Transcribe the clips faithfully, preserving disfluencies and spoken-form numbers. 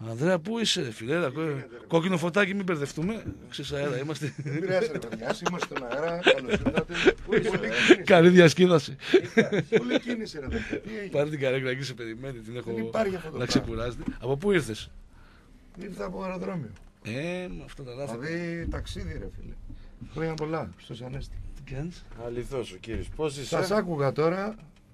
Ανδρέα, πού είσαι, ρε φίλε, έλα, κόκκινο φωτάκι, μην μπερδευτούμε. Ξέρεις, αέρα είμαστε. Δεν πειράζει, ρε παιδιά, είμαστε στον αέρα. Καλώς ήρθατε. Καλή διασκέδαση. Πολύ κίνηση, ρε παιδιά. Πάρε την καρέκλα εκεί, σε περιμένει, την έχω να ξεκουράζεται. Από πού ήρθες? Ήρθα από αεροδρόμιο. Ε, με αυτά τα λάθη. Δηλαδή ταξίδι, ρε φίλε. Χρόνια πολλά, στο Ανέστη. Τι κάνεις? Αληθώς ο κύριος, πώς είσαι? Σας άκουγα τώρα.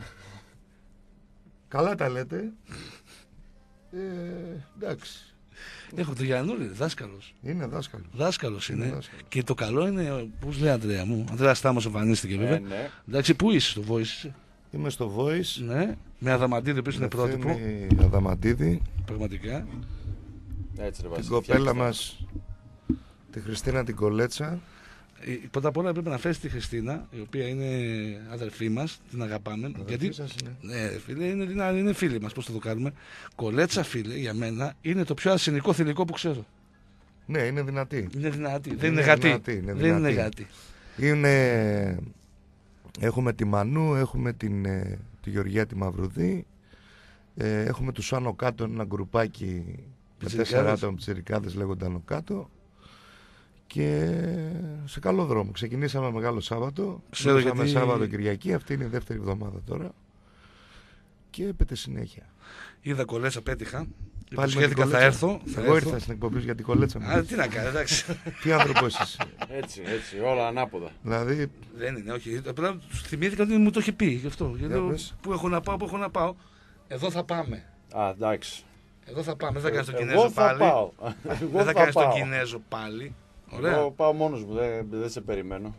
Καλά τα λέτε. Ε, εντάξει. Έχω το Γιαννούλη, δάσκαλος. Είναι δάσκαλος. Δάσκαλος είναι. είναι δάσκαλος. Και το καλό είναι, πώς λέει Αντρέα μου, Αντρέα Στάμος εμφανίστηκε βέβαια. Ε, ναι. Εντάξει, πού είσαι, στο Voice είσαι? Είμαι στο Voice. Ναι, με Αδαμαντίδη που είναι πρότυπο. Αδαμαντίδη. Πραγματικά. Έτσι, ρε, την κοπέλα μας, τη Χριστίνα την Κολέτσα. Πρώτα απ' όλα πρέπει να φέρεις τη Χριστίνα, η οποία είναι αδερφή μας, την αγαπάμε. Αδερφή γιατί σας είναι. Ναι, φίλε, είναι, είναι, είναι φίλη μας, πώς θα το κάνουμε. Κολέτσα, φίλε, για μένα είναι το πιο αρσενικό θηλυκό που ξέρω. Ναι, είναι δυνατή. Είναι δυνατή. Είναι Δεν είναι γατή. δυνατή, είναι Δεν είναι δυνατή. γατή. Είναι... Έχουμε τη Μανού, έχουμε την, ε, τη Γεωργία τη Μαυρουδή, ε, έχουμε τους Άνω Κάτω, ένα γκρουπάκι με τέσσερα άτομα πιτσιρικάδες λέγονται Άνω Κάτω. Και σε καλό δρόμο. Ξεκινήσαμε Μεγάλο Σάββατο. Ξεκινήσαμε γιατί... Σάββατο Κυριακή. Αυτή είναι η δεύτερη εβδομάδα τώρα. Και έπεται συνέχεια. Είδα Κολέτσα, πέτυχα. Πάλι σχέδια θα έρθω. Θα Εγώ έρθω. ήρθα στην εκπομπή για την Κολέτσα. Α, τι να κάνω, εντάξει. Τι άνθρωπος είσαι. Έτσι, έτσι, όλα ανάποδα. Δηλαδή. Δεν είναι, όχι. Απλά θυμήθηκα ότι μου το είχε πει γι' αυτό. Γιατί λέω, πού έχω να πάω, πού έχω να πάω. Εδώ θα πάμε. Α, εντάξει. Εδώ θα πάμε. Δεν θα κάνεις τον Εγώ Κινέζο θα πάλι. πάω. Δεν θα κάνεις τον Κινέζο πάλι. Ωραία. Εγώ πάω μόνος μου, δεν, δεν σε περιμένω.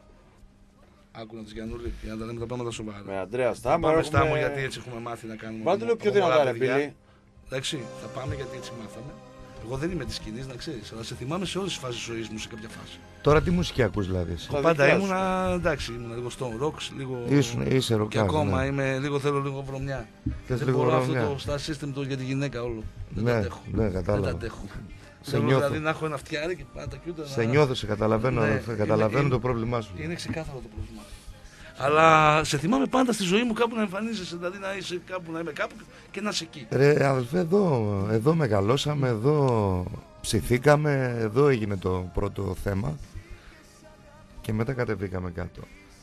Άκου να τους Γιαννούλη, για να τα λέμε τα πράγματα σοβαρά. Με Αντρέα Στάμο. Πάμε έχουμε... Στάμο γιατί έτσι έχουμε μάθει να κάνουμε. Βάλτε λίγο πιο δυνατά, ρε φίλοι. Εντάξει, θα πάμε γιατί έτσι μάθαμε. Εγώ δεν είμαι τη σκηνή, να ξέρεις, αλλά σε θυμάμαι σε όλες τις φάσεις ζωής μου σε κάποια φάση. Τώρα τι μουσική ακούς δηλαδή? Εγώ πάντα ήμουνα, εντάξει, ήμουνα λίγο stone rocks, λίγο. Ήσουν, είσαι ροκάς. Και ακόμα ναι. είμαι, λίγο θέλω λίγο βρωμιά. Θες δεν λίγο μπορώ βρωμιά. αυτό το star system το για τη γυναίκα όλο. Δεν Ναι, τα αντέχω. ναι, κατάλαβα. Δεν τα αντέχω. Σε Θέλω νιώθω. δηλαδή να έχω ένα φτιάρι και πάντα κιούτα. Σε νιώθω, σε καταλαβαίνω, Ναι, καταλαβαίνω είναι- το πρόβλημά σου. Είναι ξεκάθαρο το πρόβλημα. Αλλά σε θυμάμαι πάντα στη ζωή μου κάπου να εμφανίζεσαι, δηλαδή να είσαι κάπου, να είμαι κάπου και να είσαι εκεί. Ρε αδελφέ, εδώ, εδώ μεγαλώσαμε, εδώ ψηθήκαμε, εδώ έγινε το πρώτο θέμα και μετά κατεβήκαμε κάτω.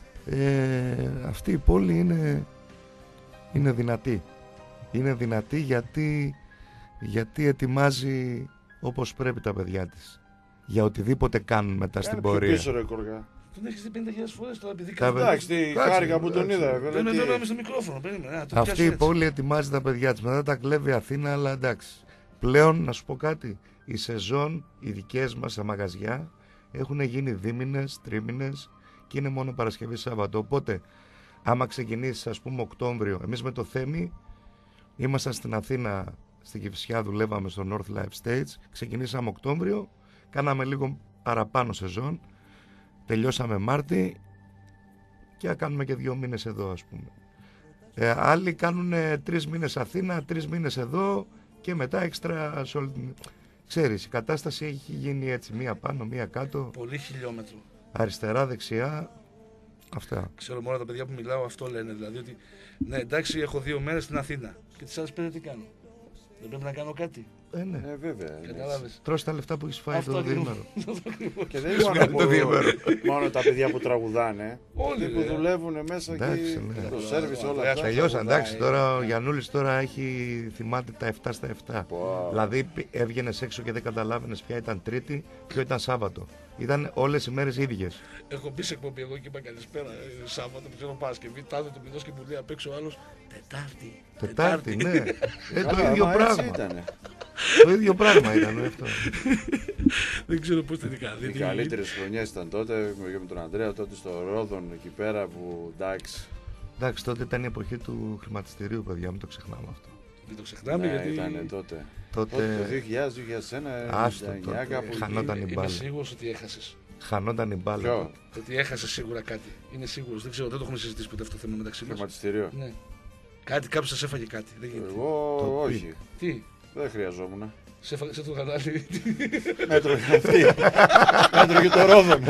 Ε, αυτή η πόλη είναι, είναι δυνατή. Είναι δυνατή γιατί, γιατί ετοιμάζει όπως πρέπει τα παιδιά της. Για οτιδήποτε κάνουν μετά στην πορεία. Πίσω ρε κοργά. Τον έχεις δει πενήντα χιλιάδες φορές τώρα επειδή Τα κάνει. Εντάξει, τι Κάτσε, χάρηκα που τον εντάξει. είδα. βέβαια, Περίμενε, τι- τώρα είμαι στο μικρόφωνο, περίμενε. Α, το Αυτή πιάσε η έτσι. πόλη ετοιμάζει τα παιδιά της. Μετά τα κλέβει η Αθήνα, αλλά εντάξει. Πλέον, να σου πω κάτι, οι σεζόν, οι δικές μας στα μαγαζιά, έχουν γίνει δίμηνες, τρίμηνες και είναι μόνο Παρασκευή Σάββατο. Οπότε, άμα ξεκινήσεις, ας πούμε, Οκτώβριο, εμείς με το Θέμη ήμασταν στην Αθήνα, στην Κηφισιά, δουλεύαμε στο North Life Stage. Ξεκινήσαμε Οκτώβριο, κάναμε λίγο παραπάνω σεζόν, τελειώσαμε Μάρτι και θα κάνουμε και δύο μήνες εδώ, ας πούμε. Ε, άλλοι κάνουν τρεις μήνες Αθήνα, τρεις μήνες εδώ και μετά έξτρα σε όλη την... Ξέρεις, η κατάσταση έχει γίνει έτσι, μία πάνω, μία κάτω, Πολύ χιλιόμετρο. αριστερά, δεξιά, αυτά. Ξέρω μόνο τα παιδιά που μιλάω αυτό λένε. Δηλαδή ότι ναι, εντάξει, έχω δύο μέρες στην Αθήνα. Και τις άλλες πέντε τι κάνω. Δεν πρέπει να κάνω κάτι. Ε, ναι. Ε, βέβαια. είναι. Κατάλαβες. Τρως τα λεφτά που έχεις φάει Αυτό το ακριβώς. διήμερο. Και δεν είναι μόνο, το διήμερο. που, μόνο τα παιδιά που τραγουδάνε. Όλοι, Αυτοί που ρε. δουλεύουν μέσα Εντάξει, και ναι. το σέρβις όλα Τελειώσαν, αυτά. Τελειώσαν, εντάξει, τώρα ο τραγουδάει. Γιαννούλης τώρα έχει θυμάται τα επτά στα επτά. Πω. Δηλαδή π- έβγαινες έξω και δεν καταλάβαινες ποια ήταν Τρίτη, ποιο ήταν Σάββατο. Ήταν όλες οι μέρες ίδιες. Έχω μπει σε εκπομπή εγώ και είπα καλησπέρα. ε, Σάββατο, που ξέρω Παρασκευή, τάδε του μηνός και μου λέει απ' έξω ο άλλος Τετάρτη. Τετάρτη, ναι. Ε, το Καλά, ίδιο μα έτσι πράγμα. ήτανε. Το ίδιο πράγμα ήταν αυτό. Δεν ξέρω πώς την είχα Οι δει. καλύτερες χρονιές ήταν τότε με με τον Ανδρέα, τότε στο Ρόδον εκεί πέρα που εντάξει. Εντάξει, τότε ήταν η εποχή του χρηματιστηρίου, παιδιά, μην το ξεχνάμε αυτό. Δεν το ξεχνάμε Ναι, γιατί. ήταν τότε. Τότε Τότε το δύο χιλιάδες, δύο χιλιάδες ένα, Άστο ενενήντα εννιά, τότε. κάπου εκεί. Χανόταν η Είμαι μπάλα. σίγουρος ότι έχασες. Χανόταν η μπάλα. Ποιο? τότε. Ότι έχασες σίγουρα κάτι. Είναι σίγουρος. Δεν ξέρω, δεν το έχουμε συζητήσει ποτέ αυτό το θέμα μεταξύ μας. Χρηματιστήριο. Ναι. Κάτι, κάποιος σας έφαγε κάτι. Δεν γίνεται. Εγώ Το όχι. Τι, Δεν χρειαζόμουν. Σε έφαγε το κανάλι. Έτρωγε αυτή. Έτρωγε το Ρόδον.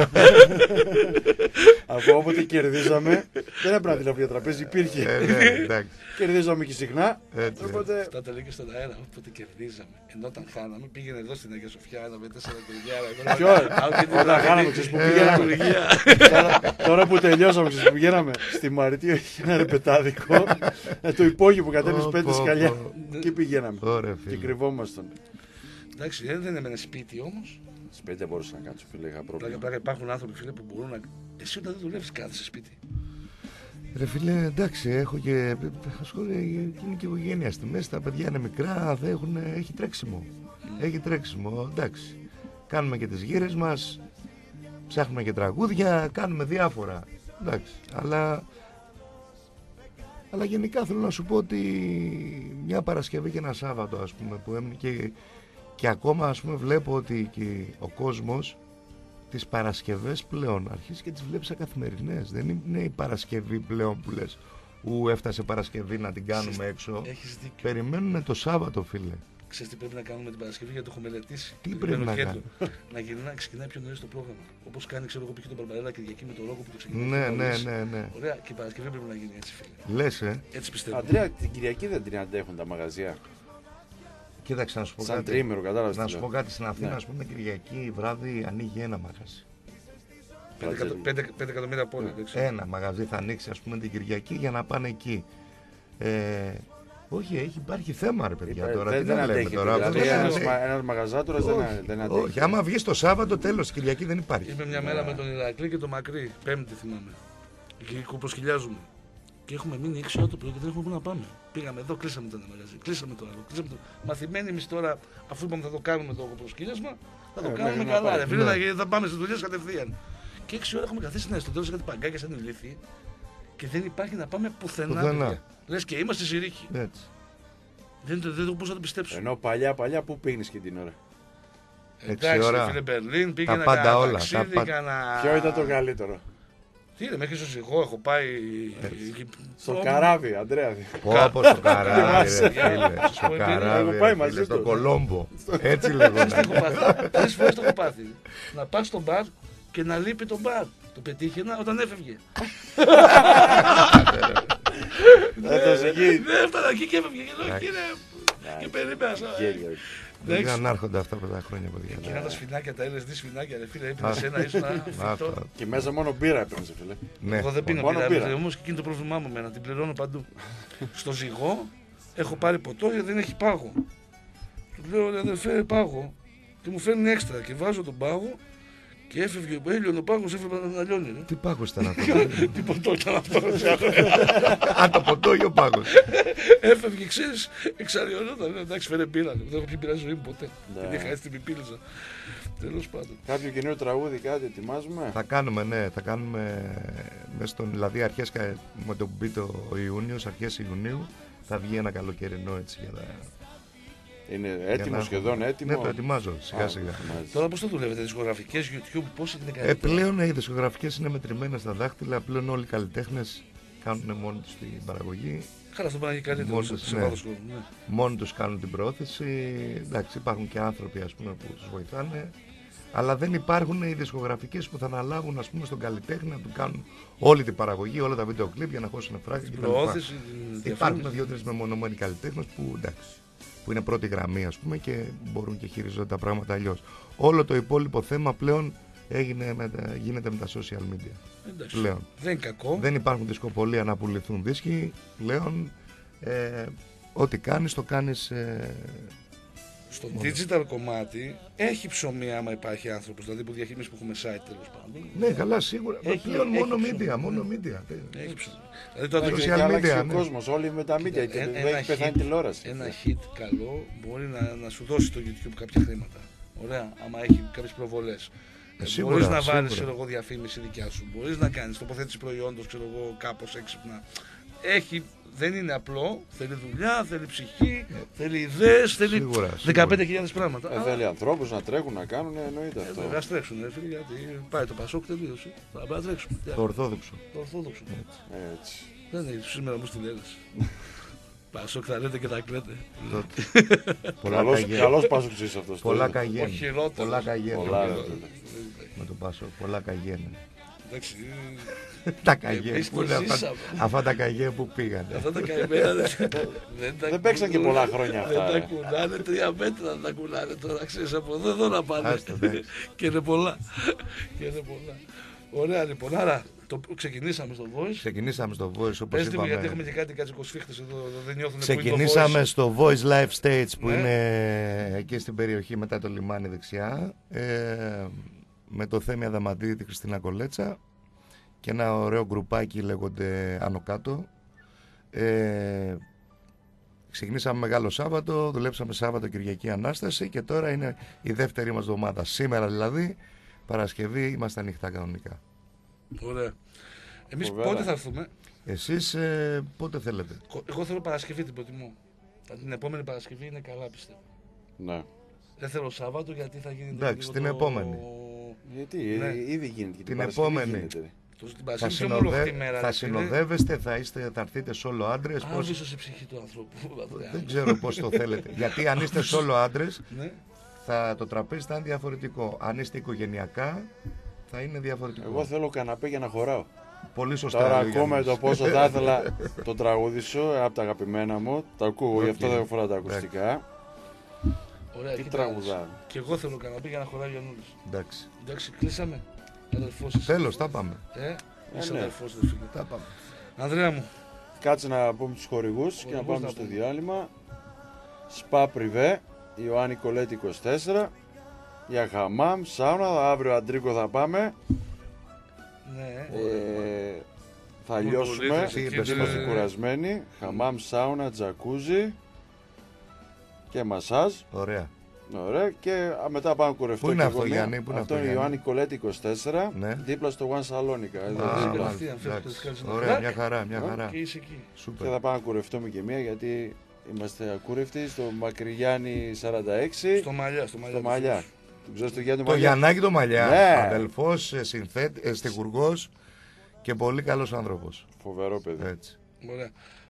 Από όποτε κερδίζαμε, δεν έπρεπε να τη λάβει τραπέζι, υπήρχε. Κερδίζαμε και συχνά. Αυτά τα λέει και στον αέρα. Όποτε κερδίζαμε. Ενώ όταν χάναμε, πήγαινε εδώ στην Αγία Σοφιά ένα με τέσσερα κουριγιάρα. Ποιο? Όταν χάναμε, ξέρεις που πηγαίναμε. Τώρα που τελειώσαμε, ξέρεις που πηγαίναμε. Στη Μαριτίου είχε ένα ρεπετάδικο. Το υπόγειο που κατέβεις πέντε σκαλιά. Εκεί πηγαίναμε. Και κρυβόμασταν. Εντάξει, δεν έμενε σπίτι όμως. Σπίτι δεν μπορούσα να κάτσω, φίλε, είχα πρόβλημα. Πλάκα, υπάρχουν άνθρωποι, φίλε, που μπορούν να. Εσύ όταν δεν δουλεύεις, κάθεσαι σπίτι. Ρε φίλε, εντάξει, έχω και. Ασχολούμαι, είναι και οικογένεια στη μέση. Τα παιδιά είναι μικρά, δεν έχουν, έχει τρέξιμο. Mm. Έχει τρέξιμο, εντάξει. Κάνουμε και τις γύρες μας, ψάχνουμε και τραγούδια, κάνουμε διάφορα. Εντάξει, αλλά. Αλλά γενικά θέλω να σου πω ότι μια Παρασκευή και ένα Σάββατο, ας πούμε, που έμεινε και. Και ακόμα, ας πούμε, βλέπω ότι και ο κόσμος τις Παρασκευές πλέον αρχίζει και τις βλέπει σαν καθημερινές. Δεν είναι η Παρασκευή πλέον που λες ου έφτασε Παρασκευή να την κάνουμε έξω. Έχεις δίκιο. Περιμένουν το Σάββατο, φίλε. Ξέρεις τι πρέπει να κάνουμε την Παρασκευή, γιατί το έχω μελετήσει. Τι πρέπει να κάνουμε? Να γυρνά, ξεκινάει πιο νωρίς το πρόγραμμα. Όπως κάνει, ξέρω εγώ, π.χ. τον Μπαρμπαρέλα Κυριακή με το λόγο που το ξεκινάει. Ναι, ναι, ναι, ναι. Ωραία, και η Παρασκευή πρέπει να γίνει έτσι, φίλε. Λες, ε. Έτσι πιστεύω. Αντρέα, την Κυριακή δεν την αντέχουν τα μαγαζιά. Κοίταξε να σου πω σαν κάτι. Τρίμερο, κατάλαβες. Να σου πω κάτι. Στην Αθήνα, ναι. Ας πούμε, Κυριακή βράδυ ανοίγει ένα μαγαζί. πέντε εκατομμύρια πόλη. Ναι. Ένα μαγαζί θα ανοίξει, ας πούμε, την Κυριακή για να πάνε εκεί. Ε, όχι, έχει, υπάρχει θέμα, ρε παιδιά. Υπά, τώρα, δεν, τι δεν να λέμε αντέχει, τώρα. Δηλαδή, ένας, ένας μαγαζάτορας δεν, δεν αντέχει. Όχι, άμα βγεις το Σάββατο, τέλος, Κυριακή δεν υπάρχει. Είμαι μια μέρα με τον Ηρακλή και τον Μακρύ, Πέμπτη θυμάμαι. Εκεί προσκυλιάζουμε. Και έχουμε μείνει έξι ώρα το πρωί και δεν έχουμε πού να πάμε. Πήγαμε εδώ, κλείσαμε το ένα μαγαζί, κλείσαμε το άλλο. Κλείσαμε το... Μαθημένοι εμείς τώρα, αφού είπαμε θα το κάνουμε το προσκύλιασμα, θα το ε, κάνουμε καλά. Ρε φίλε, ναι. Θα πάμε στις δουλειές κατευθείαν. Και έξι ώρα έχουμε καθίσει, ναι, στο τέλος κάτι παγκάκια σαν ηλίθιοι και δεν υπάρχει να πάμε πουθενά. Λες και είμαστε στη Ζηρίχη. Έτσι. Δεν το δεν, πώς θα το πιστέψω. Ενώ παλιά, παλιά, πού πήγαινες και την ώρα. Εντάξει, ώρα. Φίλε Μπερλίν, πήγαινα κάνα όλα, ταξίδι, πα... κάνα... Ποιο ήταν το καλύτερο? Τι είναι, μέχρι στο Ζυγό έχω πάει... Στο Καράβι, Αντρέα. Πω, στο Καράβι, ρε φίλε, στο Καράβι, ρε φίλε, στο Κολόμπο. Έτσι λέγονταν. Τρεις φορές το έχω πάθει. Να πας στο μπαρ και να λείπει το μπαρ. Το πετύχαινα όταν έφευγε. Έφτασε εκεί. Δεν έφτανα εκεί και έφευγε και περίμενα. Δεν ανάρχονται αυτά από τα χρόνια, παιδιά. Εκείνα τα σφινάκια, τα έλες δι σφινάκια, ρε φίλε, έπινες ένα, ήσουν φυτό. Και μέσα μόνο μπύρα έπαιρνες, φίλε. Εγώ δεν πίνω μπύρα, όμως και εκείνη το πρόβλημά μου εμένα, την πληρώνω παντού. Στο Ζυγό έχω πάρει ποτό γιατί δεν έχει πάγο. Του λέω, ρε αδερφέ, πάγο. Και μου φέρνει έξτρα και βάζω τον πάγο. Και έφευγε ο έλειον ο πάγος, έφευγε να λιώνει. Τι πάγος ήταν αυτό? Τι ποτό ήταν αυτό? Α, το ποτό ή ο πάγος? Έφευγε, ξέρεις, εξαριωνόταν. Εντάξει, φέρε μπύρα. Δεν έχω πιει μπύρα ζωή μου ποτέ. Δεν είχα έτσι την πιπίλησα. Τέλος πάντων. Κάποιο καινούριο τραγούδι, κάτι ετοιμάζουμε? Θα κάνουμε, ναι, θα κάνουμε μέσα στον, δηλαδή αρχές με το που μπει το Ιούνιος, αρχές Ιουνίου, θα βγει ένα καλοκαιρινό έτσι για τα... Είναι έτοιμο, να... σχεδόν έτοιμο. Ναι, το ετοιμάζω σιγά σιγά. Τώρα πώς το δουλεύετε, δισκογραφικές, YouTube, πώς είναι καλύτερα? Ε, πλέον οι δισκογραφικές είναι μετρημένες στα δάχτυλα, πλέον όλοι οι καλλιτέχνες κάνουν μόνοι τους την παραγωγή. Καλά, αυτό πάει καλύτερο μόνοι, σε ναι. βάθος χρόνου. Ναι. Μόνοι τους κάνουν την πρόθεση, εντάξει υπάρχουν και άνθρωποι ας πούμε, που τους βοηθάνε. Αλλά δεν υπάρχουν οι δισκογραφικές που θα αναλάβουν ας πούμε, στον καλλιτέχνη να του κάνουν όλη την παραγωγή, όλα τα βίντεο κλιπ για να χώσουν φράγκα κτλ. Υπάρχουν δύο-τρεις μεμονωμένοι καλλιτέχνες που εντάξει. Που είναι πρώτη γραμμή ας πούμε και μπορούν και χειριζόνται τα πράγματα αλλιώς. Όλο το υπόλοιπο θέμα πλέον έγινε με τα, γίνεται με τα social media. Εντάξει, πλέον. δεν είναι κακό. Δεν υπάρχουν δισκοπολία να πουληθούν δίσκοι. Πλέον ε, ό,τι κάνεις το κάνεις... Ε, στο digital κομμάτι έχει ψωμί άμα υπάρχει άνθρωπος, δηλαδή που διαφήμιση που έχουμε site τέλος πάντων. Ναι, καλά, σίγουρα. Έχει, πλέον έχει μόνο media, ναι. μόνο media. Έχει ψωμί. Δηλαδή το social media, ναι. Ο κόσμος, όλοι με τα media, και δεν έχει πεθάνει τηλεόραση. Ένα hit καλό μπορεί να, να σου δώσει το YouTube κάποια χρήματα. Ωραία, άμα έχει κάποιες προβολές. Ε, μπορείς να βάλεις εγώ, διαφήμιση δικιά σου, μπορείς να κάνεις τοποθέτηση προϊόντος ξέρω εγώ, κάπως έξυπνα. Έχει, δεν είναι απλό, θέλει δουλειά, θέλει ψυχή, ε, θέλει ιδέες, θέλει σίγουρα, δεκαπέντε χιλιάδες πράγματα. Ε, θέλει ανθρώπους να τρέχουν, να κάνουν, εννοείται αυτό. Ε, ας τρέξουν, ε, φίλοι, γιατί πάει το Πασόκ τελείωσε. Θα πρέπει να τρέξουμε. Το Ορθόδοξο. Το Ορθόδοξο. Έτσι. Έτσι. Δεν είναι σήμερα όμως την έλεση. Πασόκ θα λέτε και θα κλαίτε. Καλός Πασόκ αυτός. Πολλά καγιένα. Ο χειρότερος. Πολλά καγιένα. Πολλά, με τον Πασόκ, πολλά καγιένα. Εντάξει. Τα καγιένα. Εμείς Πού είναι το αυτά, ζήσαμε. αυτά τα καγιένα που πήγανε. Αυτά τα καημένα δεν, δεν, τα Δεν παίξαν και κουνάνε. πολλά χρόνια αυτά, Δεν ε. τα κουνάνε, τρία μέτρα δεν τα κουνάνε τώρα, ξέρεις, από εδώ, εδώ να πάνε. Άστο, εντάξει. Και είναι πολλά. Και είναι πολλά. Ωραία λοιπόν, άρα το, ξεκινήσαμε στο Voice. Ξεκινήσαμε στο Voice, όπως Πες μου, γιατί είπαμε. έχουμε και κάτι κατσικοσφίχτες εδώ, δεν νιώθουν που Ξεκινήσαμε είναι το στο Voice Live Stage που Ναι. είναι εκεί στην περιοχή μετά το λιμάνι δεξιά, ε, με το Θέμη Αδαμαντίδη, τη Χριστίνα Κολέτσα και ένα ωραίο γκρουπάκι λέγονται Άνω Κάτω. Ε, ξεκινήσαμε Μεγάλο Σάββατο, δουλέψαμε Σάββατο Κυριακή Ανάσταση και τώρα είναι η δεύτερη μας εβδομάδα. Σήμερα δηλαδή, Παρασκευή, είμαστε ανοιχτά κανονικά. Voice. Ωραία. Εμείς Φοβερά. πότε θα έρθουμε? Εσείς ε, πότε θέλετε? Εγώ θέλω Παρασκευή, την προτιμώ. Την επόμενη Παρασκευή είναι καλά, πιστεύω. Ναι. Δεν θέλω Σάββατο γιατί θα γίνει. Εντάξει, την επόμενη. Γιατί, Ναι. ήδη γίνεται και Την Παρασκευή επόμενη. γίνεται. Το, την Θα, Παρασκευή πιο συνοδε... μολοχτή μέρα. θα ρε φίλε. συνοδεύεστε, θα, είστε, θα έρθείτε solo άντρες. πώς... Άβυσο σε ψυχή του ανθρώπου. Δεν ξέρω πώς το θέλετε. Γιατί αν είστε solo άντρες, Ναι. θα, το τραπέζι θα είναι διαφορετικό. Αν είστε οικογενειακά, θα είναι διαφορετικό. Εγώ θέλω καναπέ για να χωράω. Πολύ σωστά. Τώρα λέει ο ακόμα Γιάννης. το πόσο θα ήθελα το τραγούδι σου από τα αγαπημένα μου. Το ακούω, γι' αυτό Οκ. δεν φοράω τα ακουστικά. Ωραία, Τι κοίτα, τραγουδά. και εγώ θέλω καναπέ για να χωράει για όλους. Εντάξει. Εντάξει, κλείσαμε. Αδερφός είσαι. Τέλος, τα πάμε. Ε, είσαι ναι. αδερφός, ρε φίλε. Τα πάμε. Ανδρέα μου, Κάτσε να πούμε τους χορηγούς και να Χορηγούς πάμε να στο πούμε. διάλειμμα. Σπα Πριβέ, Ιωάννη Κολέτη είκοσι τέσσερα. Για χαμάμ, σάουνα, αύριο Αντρίκο θα πάμε. ναι. Ε, θα Πολύ λιώσουμε, θετική, είπες, είμαστε ναι. κουρασμένοι. Χαμάμ, σάουνα, τζακούζι και μασάζ. Ωραία. Ωραία, και α, μετά πάμε κουρευτό. Πού είναι και αυτό, εγώ Γιάννη, μία. πού είναι αυτό αυτό, είναι Γιάννη? Ιωάννη Κολέτη είκοσι τέσσερα, Ναι. δίπλα στο One Salonica. Εδώ Α, δίπλα. κατευθείαν, μάλιστα, φεύγεις, εντάξει. κάνεις ένα Ωραία, κλακ. μια χαρά, μια Α, χαρά. Και είσαι εκεί. Και Σούπερ. θα πάμε να κουρευτούμε και μία γιατί είμαστε ακούρευτοι στο Μακρυγιάννη σαράντα έξι. Στο μαλλιά, στο μαλλιά. Στο Μαλλιά. Τον ξέρεις το Γιάννη Το Μαλλιά? Γιαννάκη το Μαλλιά, Ναι. αδελφός, ε, συνθέτη, ε, στιχουργός και πολύ καλός άνθρωπος. Φοβερό παιδί. Έτσι. Ωραία.